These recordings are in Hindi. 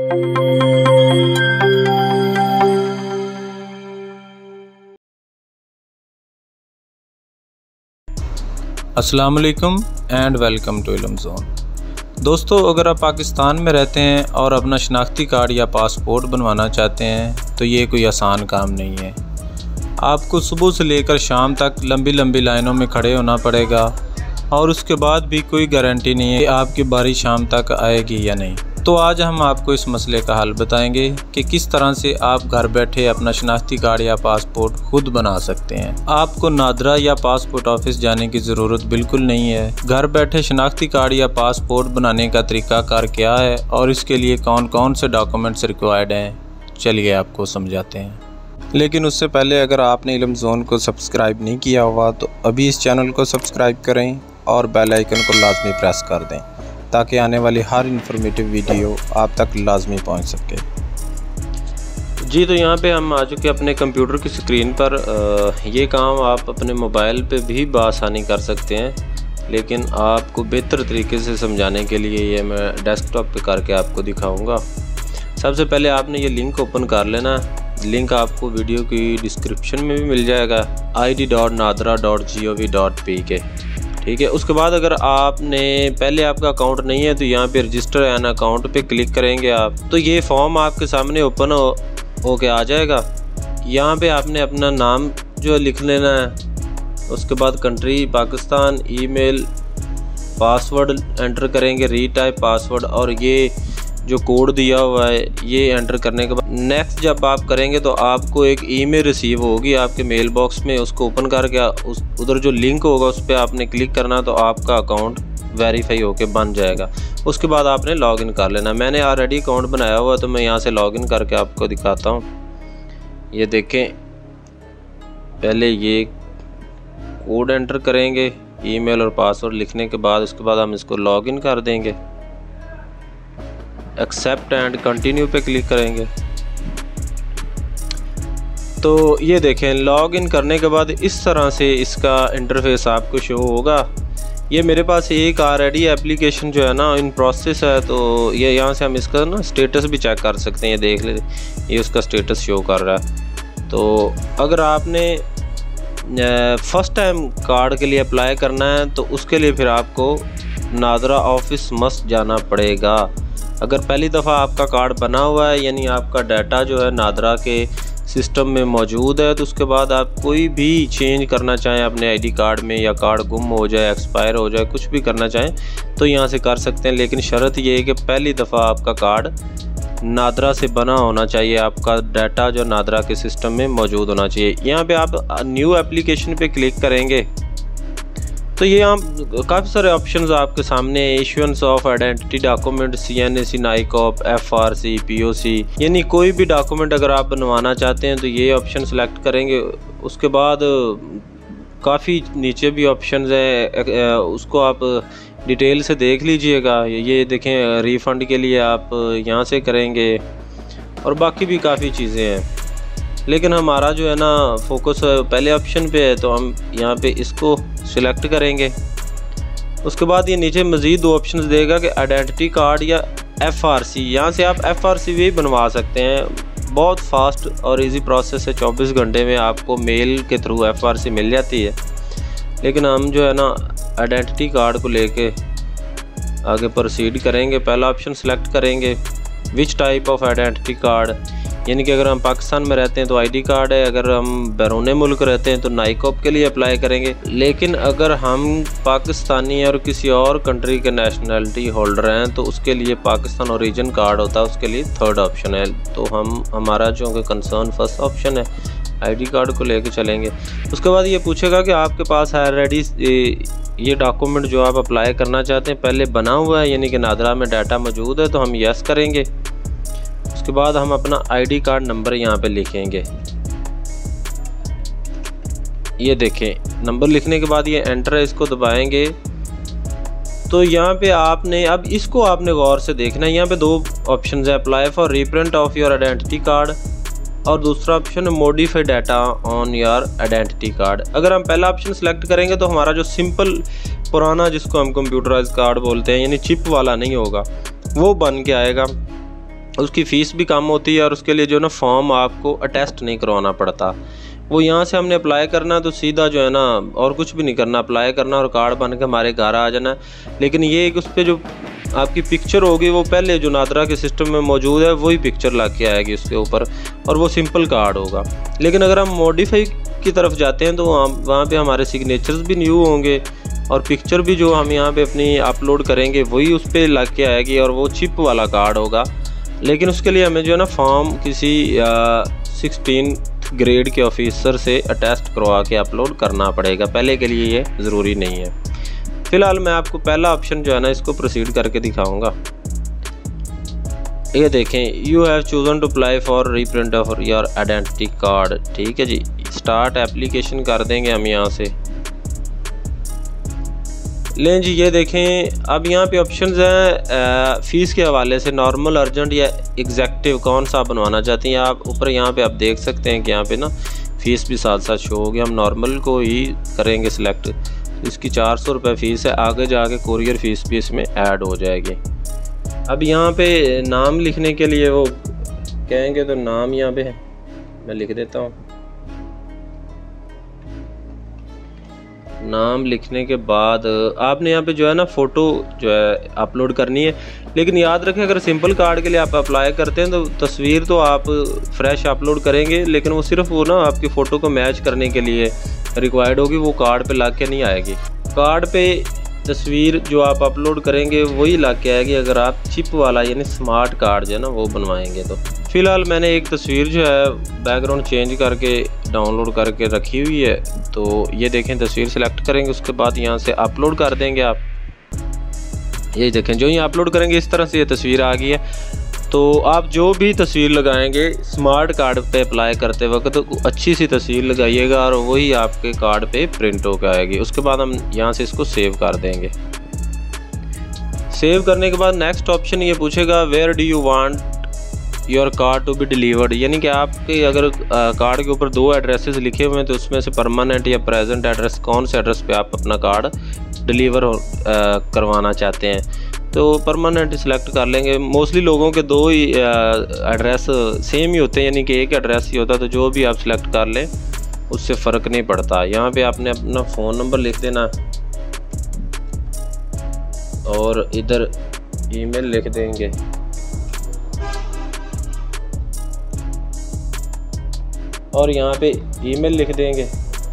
अस्सलाम वालेकुम and welcome to Ilm Zone. दोस्तों, अगर आप पाकिस्तान में रहते हैं और अपना शनाख्ती कार्ड या पासपोर्ट बनवाना चाहते हैं तो ये कोई आसान काम नहीं है। आपको सुबह से लेकर शाम तक लंबी लंबी लाइनों में खड़े होना पड़ेगा और उसके बाद भी कोई गारंटी नहीं है कि आपकी बारी शाम तक आएगी या नहीं। तो आज हम आपको इस मसले का हल बताएंगे कि किस तरह से आप घर बैठे अपना शनाख्ती कार्ड या पासपोर्ट खुद बना सकते हैं। आपको नादरा या पासपोर्ट ऑफिस जाने की ज़रूरत बिल्कुल नहीं है। घर बैठे शनाख्ती कार्ड या पासपोर्ट बनाने का तरीक़ाकार क्या है और इसके लिए कौन कौन से डॉक्यूमेंट्स रिक्वायर्ड हैं, चलिए आपको समझाते हैं। लेकिन उससे पहले अगर आपने इल्म ज़ोन को सब्सक्राइब नहीं किया हुआ तो अभी इस चैनल को सब्सक्राइब करें और बेल आइकन को लाजमी प्रेस कर दें ताकि आने वाली हर इन्फॉर्मेटिव वीडियो आप तक लाजमी पहुंच सके। जी, तो यहाँ पे हम आ चुके अपने कंप्यूटर की स्क्रीन पर। ये काम आप अपने मोबाइल पे भी बआसानी कर सकते हैं, लेकिन आपको बेहतर तरीके से समझाने के लिए ये मैं डेस्कटॉप पे करके आपको दिखाऊंगा। सबसे पहले आपने ये लिंक ओपन कर लेना। लिंक आपको वीडियो की डिस्क्रिप्शन में भी मिल जाएगा, id.nadra.gov.pk, ठीक है। उसके बाद अगर आपने पहले आपका अकाउंट नहीं है तो यहाँ पे रजिस्टर एन अकाउंट पे क्लिक करेंगे आप, तो ये फॉर्म आपके सामने ओपन होके आ जाएगा। यहाँ पे आपने अपना नाम जो लिख लेना है, उसके बाद country Pakistan, email, password enter करेंगे, रीटाइप पासवर्ड, और ये जो कोड दिया हुआ है ये एंटर करने के बाद नेक्स्ट जब आप करेंगे तो आपको एक ईमेल रिसीव होगी आपके मेल बॉक्स में। उसको ओपन करके उधर जो लिंक होगा उस पर आपने क्लिक करना, तो आपका अकाउंट वेरीफाई होके बन जाएगा। उसके बाद आपने लॉगिन कर लेना। मैंने ऑलरेडी अकाउंट बनाया हुआ तो मैं यहाँ से लॉगिन करके आपको दिखाता हूँ। ये देखें, पहले ये कोड एंटर करेंगे ईमेल और पासवर्ड लिखने के बाद, उसके बाद हम इसको लॉगिन कर देंगे। एक्सेप्ट एंड कंटिन्यू पे क्लिक करेंगे तो ये देखें, लॉगिन करने के बाद इस तरह से इसका इंटरफेस आपको शो होगा। ये मेरे पास एक ऑलरेडी एप्लीकेशन जो है ना इन प्रोसेस है, तो ये यहाँ से हम इसका ना स्टेटस भी चेक कर सकते हैं। ये देख ले, ये उसका स्टेटस शो कर रहा है। तो अगर आपने फर्स्ट टाइम कार्ड के लिए अप्लाई करना है तो उसके लिए फिर आपको नादरा ऑफिस मस्ट जाना पड़ेगा। अगर पहली दफ़ा आपका कार्ड बना हुआ है, यानी आपका डाटा जो है नादरा के सिस्टम में मौजूद है, तो उसके बाद आप कोई भी चेंज करना चाहें अपने आईडी कार्ड में, या कार्ड गुम हो जाए, एक्सपायर हो जाए, कुछ भी करना चाहें तो यहाँ से कर सकते हैं। लेकिन शर्त ये है कि पहली दफ़ा आपका कार्ड नादरा से बना होना चाहिए, आपका डाटा जो नादरा के सिस्टम में मौजूद होना चाहिए। यहाँ पे आप न्यू एप्लीकेशन पे क्लिक करेंगे तो ये यहाँ काफ़ी सारे ऑप्शंस आपके सामने, issuance of identity document, CNAC, NICOP, FRC, POC, यानी कोई भी डॉक्यूमेंट अगर आप बनवाना चाहते हैं तो ये ऑप्शन सेलेक्ट करेंगे। उसके बाद काफ़ी नीचे भी ऑप्शंस हैं, उसको आप डिटेल से देख लीजिएगा। ये देखें, रिफ़ंड के लिए आप यहाँ से करेंगे और बाकी भी काफ़ी चीज़ें हैं। लेकिन हमारा जो है ना फोकस पहले ऑप्शन पे है, तो हम यहाँ पे इसको सिलेक्ट करेंगे। उसके बाद ये नीचे मज़ीद दो ऑप्शंस देगा कि आइडेंटिटी कार्ड या FRC। यहाँ से आप FRC भी बनवा सकते हैं। बहुत फास्ट और इजी प्रोसेस है, 24 घंटे में आपको मेल के थ्रू FRC मिल जाती है। लेकिन हम जो है ना आइडेंटिटी कार्ड को लेके आगे प्रोसीड करेंगे। पहला ऑप्शन सेलेक्ट करेंगे, which type of identity card, यानी कि अगर हम पाकिस्तान में रहते हैं तो आईडी कार्ड है, अगर हम बैरून मुल्क रहते हैं तो नाइकॉप के लिए अप्लाई करेंगे। लेकिन अगर हम पाकिस्तानी और किसी और कंट्री के नेशनलिटी होल्डर हैं तो उसके लिए पाकिस्तान ओरिजिन कार्ड होता है, उसके लिए थर्ड ऑप्शन है। तो हमारा जो कि कंसर्न फर्स्ट ऑप्शन है, आईडी कार्ड को लेके चलेंगे। उसके बाद ये पूछेगा कि आपके पास ऑलरेडी ये डॉक्यूमेंट जो आप अप्लाई करना चाहते हैं पहले बना हुआ है, यानी कि नादरा में डाटा मौजूद है, तो हम यस करेंगे। उसके बाद हम अपना आईडी कार्ड नंबर यहाँ पे लिखेंगे। ये देखें, नंबर लिखने के बाद ये एंटर है, इसको दबाएंगे तो यहाँ पे आपने अब इसको आपने गौर से देखना है। यहाँ पे दो ऑप्शन है, apply for reprint of your identity card और दूसरा ऑप्शन है modify data on your identity card. अगर हम पहला ऑप्शन सेलेक्ट करेंगे तो हमारा जो सिंपल पुराना जिसको हम कंप्यूटराइज कार्ड बोलते हैं, यानी चिप वाला नहीं होगा, वो बन के आएगा। उसकी फ़ीस भी कम होती है और उसके लिए जो है ना फॉर्म आपको अटेस्ट नहीं करवाना पड़ता। वो यहाँ से हमने अप्लाई करना तो सीधा जो है ना और कुछ भी नहीं करना, अप्लाई करना और कार्ड बन के हमारे घर आ जाना। लेकिन ये कि उस पर जो आपकी पिक्चर होगी वो पहले जो नादरा के सिस्टम में मौजूद है वही पिक्चर लग के आएगी उसके ऊपर, और वो सिंपल कार्ड होगा। लेकिन अगर हम मॉडिफाई की तरफ जाते हैं तो वहाँ पे हमारे सिग्नेचर्स भी न्यू होंगे और पिक्चर भी जो हम यहाँ पे अपनी अपलोड करेंगे वही उस पर लग के आएगी और वो चिप वाला कार्ड होगा। लेकिन उसके लिए हमें जो है ना फॉर्म किसी 16 ग्रेड के ऑफिसर से अटेस्ट करवा के अपलोड करना पड़ेगा। पहले के लिए ये ज़रूरी नहीं है। फ़िलहाल मैं आपको पहला ऑप्शन जो है ना इसको प्रोसीड करके दिखाऊंगा। ये देखें, you have chosen to apply for reprint of your identity card. ठीक है जी, स्टार्ट एप्लीकेशन कर देंगे हम यहाँ से। लें जी, ये देखें अब यहाँ पे ऑप्शंस हैं फ़ीस के हवाले से नॉर्मल, अर्जेंट या एग्जैक्टिव, कौन सा बनवाना चाहती हैं आप। ऊपर यहाँ पे आप देख सकते हैं कि यहाँ पे ना फ़ीस भी साथ साथ शो होगी। हम नॉर्मल को ही करेंगे सिलेक्ट। इसकी 400 रुपये फ़ीस है, आगे जाके कोरियर फ़ीस भी इसमें ऐड हो जाएगी। अब यहाँ पे नाम लिखने के लिए वो कहेंगे तो नाम यहाँ पे मैं लिख देता हूँ। नाम लिखने के बाद आपने यहाँ पे जो है ना फ़ोटो जो है अपलोड करनी है। लेकिन याद रखें, अगर सिंपल कार्ड के लिए आप अप्लाई करते हैं तो तस्वीर तो आप फ्रेश अपलोड करेंगे, लेकिन वो सिर्फ वो ना आपकी फ़ोटो को मैच करने के लिए रिक्वायर्ड होगी, वो कार्ड पे लग के नहीं आएगी। कार्ड पे तस्वीर जो आप अपलोड करेंगे वही लग के आएगी अगर आप चिप वाला यानी स्मार्ट कार्ड जो है ना वो बनवाएंगे तो। फ़िलहाल मैंने एक तस्वीर जो है बैकग्राउंड चेंज करके डाउनलोड करके रखी हुई है। तो ये देखें, तस्वीर सेलेक्ट करेंगे, उसके बाद यहाँ से अपलोड कर देंगे आप। ये देखें, जो ही अपलोड करेंगे इस तरह से ये तस्वीर आ गई है। तो आप जो भी तस्वीर लगाएंगे स्मार्ट कार्ड पे अप्लाई करते वक्त तो अच्छी सी तस्वीर लगाइएगा और वही आपके कार्ड पे प्रिंट होकर आएगी। उसके बाद हम यहाँ से इसको सेव कर देंगे। सेव करने के बाद नेक्स्ट ऑप्शन ये पूछेगा where do you want your card to be delivered, यानी कि आपके अगर कार्ड के ऊपर 2 एड्रेसेस लिखे हुए हैं तो उसमें से परमानेंट या प्रेजेंट एड्रेस कौन से एड्रेस पे आप अपना कार्ड डिलीवर करवाना चाहते हैं। तो परमानेंट सिलेक्ट कर लेंगे। मोस्टली लोगों के 2 ही एड्रेस सेम ही होते हैं, यानी कि एक एड्रेस ही होता है, तो जो भी आप सिलेक्ट कर लें उससे फ़र्क नहीं पड़ता। यहाँ पे आपने अपना फ़ोन नंबर लिख देना और इधर ईमेल लिख देंगे। और यहाँ पे ईमेल लिख देंगे।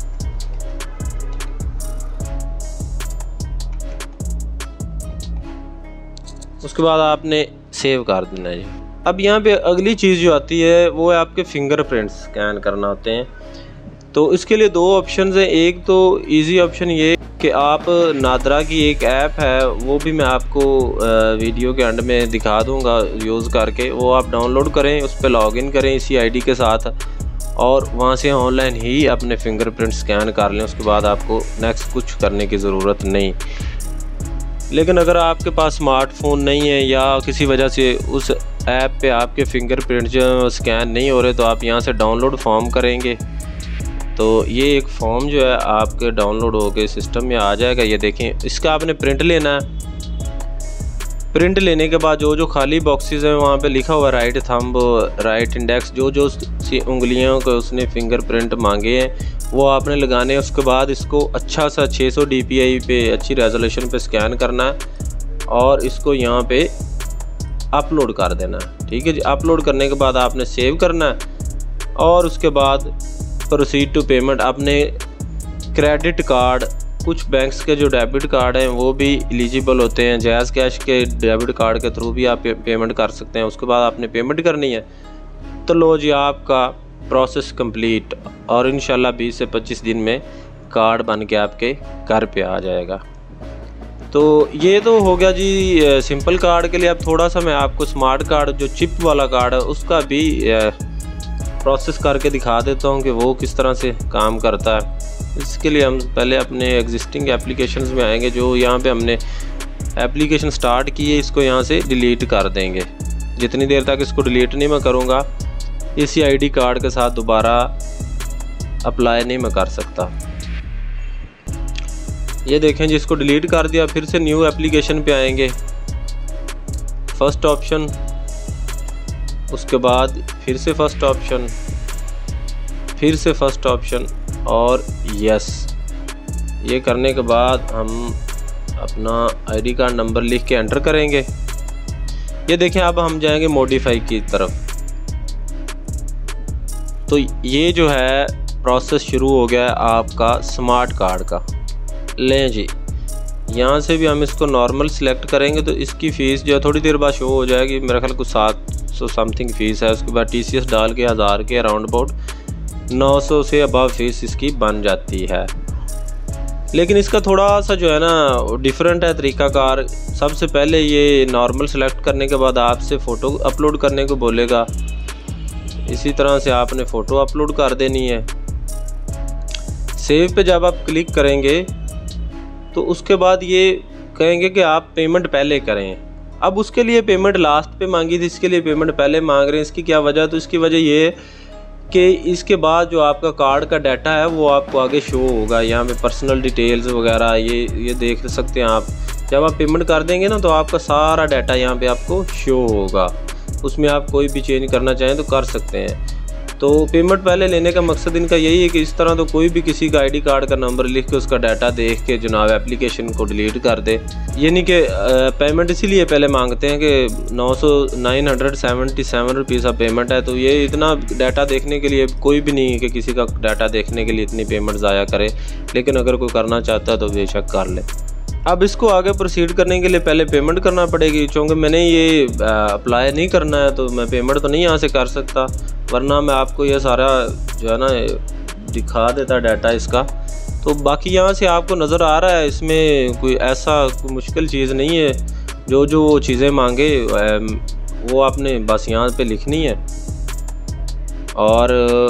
उसके बाद आपने सेव कर देना है। अब यहाँ पे अगली चीज़ जो आती है वो है आपके फिंगरप्रिंट्स स्कैन करना होते हैं। तो इसके लिए 2 ऑप्शन हैं। एक तो इजी ऑप्शन ये कि आप नादरा की एक ऐप है, वो भी मैं आपको वीडियो के एंड में दिखा दूंगा यूज़ करके। वो आप डाउनलोड करें, उस पर लॉगिन करें इसी आईडी के साथ और वहाँ से ऑनलाइन ही अपने फिंगरप्रिंट स्कैन कर लें। उसके बाद आपको नेक्स्ट कुछ करने की ज़रूरत नहीं। लेकिन अगर आपके पास स्मार्टफोन नहीं है या किसी वजह से उस ऐप पे आपके फिंगरप्रिंट जो स्कैन नहीं हो रहे तो आप यहाँ से डाउनलोड फॉर्म करेंगे। तो ये एक फॉर्म जो है आपके डाउनलोड होकर सिस्टम में आ जाएगा। ये देखें, इसका आपने प्रिंट लेना है। प्रिंट लेने के बाद जो जो खाली बॉक्सेस हैं वहाँ पे लिखा हुआ राइट थंब, राइट इंडेक्स, जो जो उंगलियों को उसने फिंगरप्रिंट मांगे हैं वो आपने लगाने हैं। उसके बाद इसको अच्छा सा 600 dpi पे अच्छी रेजोल्यूशन पे स्कैन करना है और इसको यहाँ पे अपलोड कर देना है। ठीक है जी, अपलोड करने के बाद आपने सेव करना है और उसके बाद प्रोसीड टू पेमेंट। आपने क्रेडिट कार्ड, कुछ बैंक्स के जो डेबिट कार्ड हैं वो भी एलिजिबल होते हैं। जैज़ कैश के डेबिट कार्ड के थ्रू भी आप पेमेंट कर सकते हैं। उसके बाद आपने पेमेंट करनी है। तो लो जी, आपका प्रोसेस कंप्लीट और इंशाल्लाह 20 से 25 दिन में कार्ड बन के आपके घर पे आ जाएगा। तो ये तो हो गया जी सिंपल कार्ड के लिए। अब थोड़ा सा मैं आपको स्मार्ट कार्ड जो चिप वाला कार्ड है उसका भी प्रोसेस करके दिखा देता हूँ कि वो किस तरह से काम करता है। इसके लिए हम पहले अपने एग्जिस्टिंग एप्लीकेशंस में आएंगे। जो यहाँ पे हमने एप्लीकेशन स्टार्ट की है इसको यहाँ से डिलीट कर देंगे। जितनी देर तक इसको डिलीट नहीं मैं करूँगा इसी आईडी कार्ड के साथ दोबारा अप्लाई नहीं मैं कर सकता। ये देखें जी, इसको डिलीट कर दिया। फिर से न्यू एप्लीकेशन पे आएंगे। फर्स्ट ऑप्शन उसके बाद फिर से फर्स्ट ऑप्शन, फिर से फर्स्ट ऑप्शन और यस। ये करने के बाद हम अपना आईडी कार्ड नंबर लिख के एंटर करेंगे। ये देखें अब हम जाएंगे मॉडिफाई की तरफ। तो ये जो है प्रोसेस शुरू हो गया है आपका स्मार्ट कार्ड का। लें जी, यहाँ से भी हम इसको नॉर्मल सिलेक्ट करेंगे तो इसकी फ़ीस जो है थोड़ी देर बाद शो हो जाएगी। मेरा ख्याल कुछ 700 समथिंग फ़ीस है। उसके बाद TCS डाल के 1000 के अराउंड अबाउट 900 से अबव फ़ीस इसकी बन जाती है। लेकिन इसका थोड़ा सा जो है ना डिफरेंट है तरीक़ाकार। सबसे पहले ये नॉर्मल सेलेक्ट करने के बाद आपसे फ़ोटो अपलोड करने को बोलेगा। इसी तरह से आपने फ़ोटो अपलोड कर देनी है। सेव पे जब आप क्लिक करेंगे तो उसके बाद ये कहेंगे कि आप पेमेंट पहले करें। अब उसके लिए पेमेंट लास्ट पे मांगी थी, इसके लिए पेमेंट पहले मांग रहे हैं। इसकी क्या वजह? तो इसकी वजह ये है कि इसके बाद जो आपका कार्ड का डाटा है वो आपको आगे शो होगा। यहाँ पे पर्सनल डिटेल्स वगैरह ये देख सकते हैं आप। जब आप पेमेंट कर देंगे ना तो आपका सारा डाटा यहाँ पे आपको शो होगा। उसमें आप कोई भी चेंज करना चाहें तो कर सकते हैं। तो पेमेंट पहले लेने का मकसद इनका यही है कि इस तरह तो कोई भी किसी का आईडी कार्ड का नंबर लिख के उसका डाटा देख के जनाब एप्लीकेशन को डिलीट कर दे। ये नहीं कि पेमेंट इसीलिए पहले मांगते हैं कि 977 रुपीज़ का पेमेंट है। तो ये इतना डाटा देखने के लिए कोई भी नहीं है कि किसी का डाटा देखने के लिए इतनी पेमेंट ज़ाया करे। लेकिन अगर कोई करना चाहता है तो बेशक कर ले। अब इसको आगे प्रोसीड करने के लिए पहले पेमेंट करना पड़ेगी। चूँकि मैंने ये अप्लाई नहीं करना है तो मैं पेमेंट तो नहीं यहाँ से कर सकता, वरना मैं आपको ये सारा जो है ना दिखा देता डाटा इसका। तो बाकी यहाँ से आपको नज़र आ रहा है इसमें कोई ऐसा कोई मुश्किल चीज़ नहीं है। जो चीज़ें मांगे वो आपने बस यहाँ पे लिखनी है। और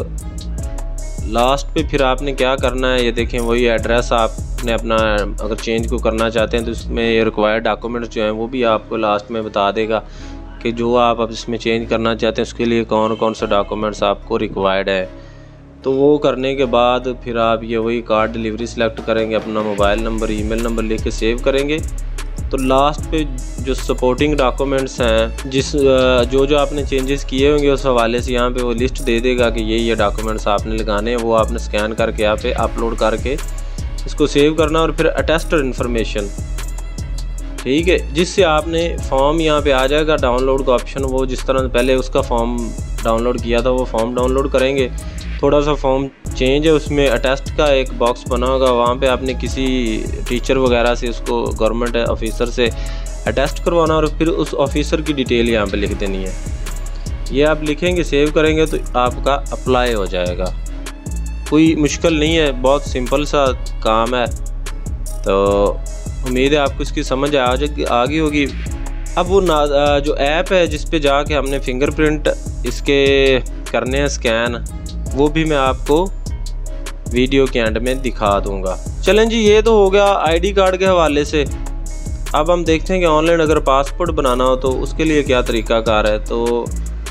लास्ट पे फिर आपने क्या करना है, ये देखें वही एड्रेस आपने अपना अगर चेंज को करना चाहते हैं तो इसमें ये रिक्वायर्ड डॉक्यूमेंट्स जो हैं वो भी आपको लास्ट में बता देगा कि जो आप अब इसमें चेंज करना चाहते हैं उसके लिए कौन कौन से डॉक्यूमेंट्स आपको रिक्वायर्ड है। तो वो करने के बाद फिर आप ये वही कार्ड डिलीवरी सेलेक्ट करेंगे, अपना मोबाइल नंबर ईमेल नंबर लिख के सेव करेंगे। तो लास्ट पे जो सपोर्टिंग डॉक्यूमेंट्स हैं जो आपने चेंजेस किए होंगे उस हवाले से यहाँ पे वो लिस्ट दे देगा कि ये डॉक्यूमेंट्स आपने लगाने हैं। वो आपने स्कैन करके यहाँ पे अपलोड करके इसको सेव करना और फिर अटेस्टेड इन्फॉर्मेशन, ठीक है, जिससे आपने फॉर्म यहाँ पे आ जाएगा डाउनलोड का ऑप्शन। वो जिस तरह पहले उसका फॉर्म डाउनलोड किया था वो फॉर्म डाउनलोड करेंगे। थोड़ा सा फॉर्म चेंज है, उसमें अटेस्ट का एक बॉक्स बना होगा, वहाँ पे आपने किसी टीचर वगैरह से उसको गवर्नमेंट ऑफिसर से अटेस्ट करवाना और फिर उस ऑफिसर की डिटेल यहाँ पे लिख देनी है। ये आप लिखेंगे सेव करेंगे तो आपका अप्लाई हो जाएगा। कोई मुश्किल नहीं है, बहुत सिंपल सा काम है। तो उम्मीद है आपको इसकी समझ आ गई होगी। अब वो जो ऐप है जिस पे जाके हमने फिंगरप्रिंट इसके करने हैं स्कैन, वो भी मैं आपको वीडियो के एंड में दिखा दूंगा। चलें जी, ये तो हो गया आईडी कार्ड के हवाले से। अब हम देखते हैं कि ऑनलाइन अगर पासपोर्ट बनाना हो तो उसके लिए क्या तरीक़ाकार है। तो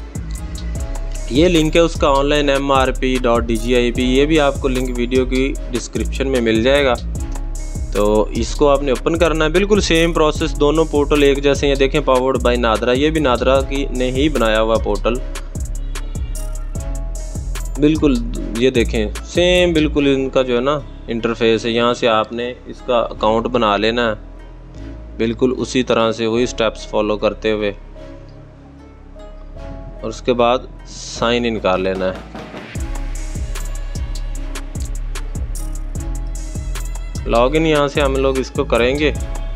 ये लिंक है उसका ऑनलाइन MRP.DGIP, ये भी आपको लिंक वीडियो की डिस्क्रिप्शन में मिल जाएगा। तो इसको आपने ओपन करना है। बिल्कुल सेम प्रोसेस, दोनों पोर्टल एक जैसे हैं। देखें पावर्ड बाय नादरा, ये भी नादरा की ने ही बनाया हुआ पोर्टल। बिल्कुल ये देखें सेम बिल्कुल इनका जो है ना इंटरफेस है। यहाँ से आपने इसका अकाउंट बना लेना है बिल्कुल उसी तरह से, वही स्टेप्स फॉलो करते हुए, और उसके बाद साइन इन कर लेना है। लॉगिन यहाँ से हम लोग इसको करेंगे,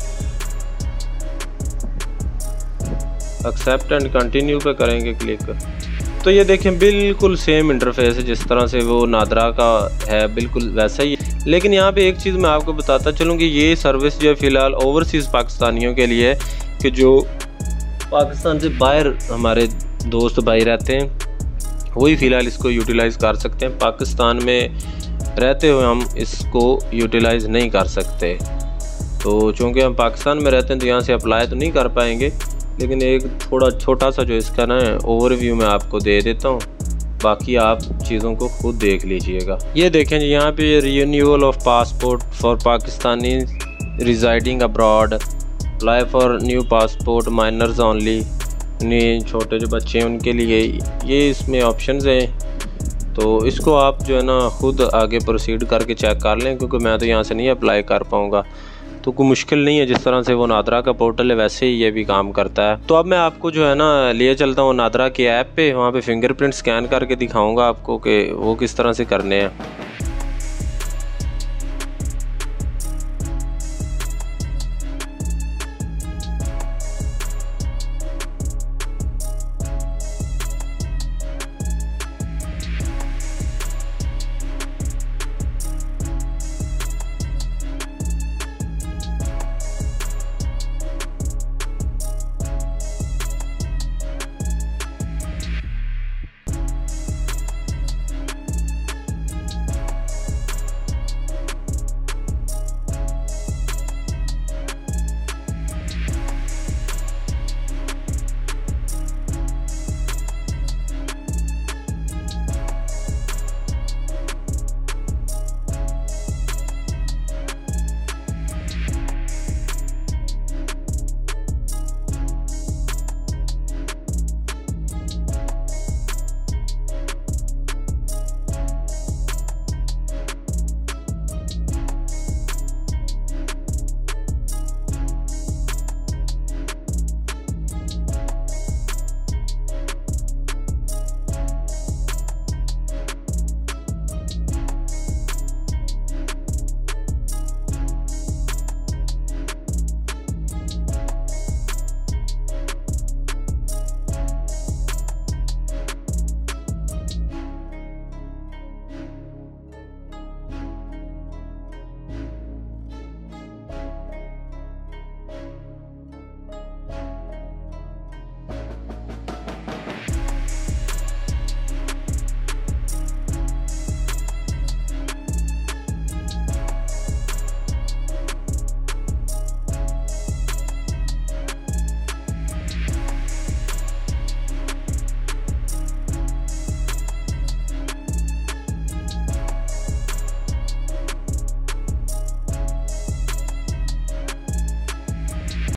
एक्सेप्ट एंड कंटिन्यू पे करेंगे क्लिक। तो ये देखें बिल्कुल सेम इंटरफेस है जिस तरह से वो नादरा का है, बिल्कुल वैसा ही। लेकिन यहाँ पे एक चीज़ मैं आपको बताता चलूँ कि ये सर्विस जो है फ़िलहाल ओवरसीज़ पाकिस्तानियों के लिए है, कि जो पाकिस्तान से बाहर हमारे दोस्त भाई रहते हैं वही फ़िलहाल इसको यूटिलाइज़ कर सकते हैं। पाकिस्तान में रहते हुए हम इसको यूटिलाइज़ नहीं कर सकते। तो चूँकि हम पाकिस्तान में रहते हैं तो यहाँ से अप्लाई तो नहीं कर पाएंगे। लेकिन एक थोड़ा छोटा सा जो इसका ना ओवरव्यू मैं आपको दे देता हूँ, बाकी आप चीज़ों को खुद देख लीजिएगा। ये देखें जी, यहाँ पे renewal of passport for Pakistani residing abroad, apply for new passport minors only, यानी छोटे जो बच्चे हैं उनके लिए ये इसमें ऑप्शंस हैं। तो इसको आप जो है ना ख़ुद आगे प्रोसीड करके चेक कर लें, क्योंकि मैं तो यहाँ से नहीं अप्लाई कर पाऊँगा। तो कोई मुश्किल नहीं है, जिस तरह से वो नादरा का पोर्टल है वैसे ही ये भी काम करता है। तो अब मैं आपको जो है ना लिए चलता हूँ नादरा के ऐप पे, वहाँ पे फिंगरप्रिंट स्कैन करके दिखाऊंगा आपको कि वो किस तरह से करने हैं।